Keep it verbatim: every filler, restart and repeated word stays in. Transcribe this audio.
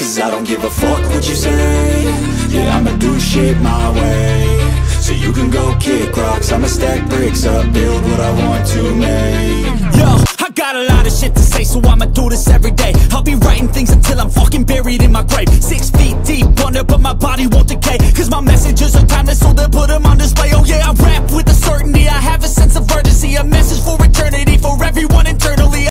Cause I don't give a fuck what you say. Yeah, I'ma do shit my way. So you can go kick rocks, I'ma stack bricks up, build what I want to make. Yo, I got a lot of shit to say, so I'ma do this every day. I'll be writing things until I'm fucking buried in my grave. Six feet deep under, but my body won't decay. Cause my messages are timeless, so they'll put them on display. Oh yeah, I rap with